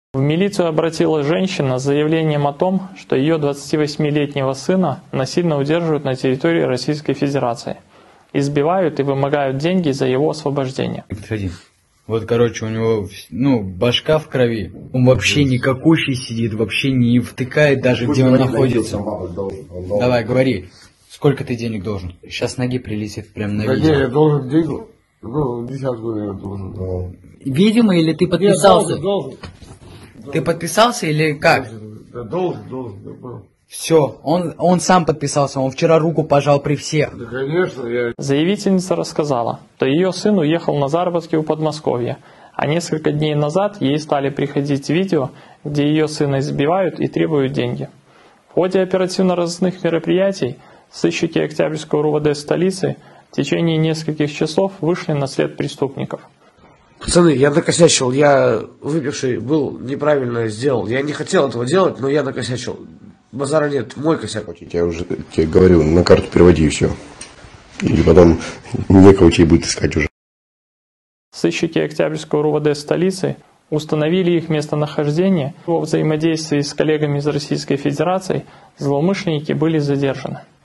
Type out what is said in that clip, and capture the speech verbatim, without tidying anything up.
В милицию обратилась женщина с заявлением о том, что ее двадцативосьмилетнего сына насильно удерживают на территории Российской Федерации, избивают и вымогают деньги за его освобождение. Подходи. Вот, короче, у него, ну, башка в крови. Он вообще никакущий сидит, вообще не втыкает даже, где он находится. Давай, говори, сколько ты денег должен? Сейчас ноги прилетит прям на видео. Да, я должен денег, ну, десятку я должен. Видимо, или ты подписался? Я должен, должен. Ты подписался или как? Да, должен, должен, я понял. Все, он, он сам подписался, он вчера руку пожал при всех. Да, конечно, я... Заявительница рассказала, что ее сын уехал на заработки в Подмосковье, а несколько дней назад ей стали приходить видео, где ее сына избивают и требуют деньги. В ходе оперативно-розыскных мероприятий сыщики Октябрьского РУВД столицы в течение нескольких часов вышли на след преступников. Пацаны, я накосячил, я выпивший был, неправильно сделал. Я не хотел этого делать, но я накосячил. Базара нет, мой косяк. Я уже тебе говорю, на карту переводи и все. И потом некого тебе будет искать уже. Сыщики Октябрьского РУВД столицы установили их местонахождение. Во взаимодействии с коллегами из Российской Федерации злоумышленники были задержаны.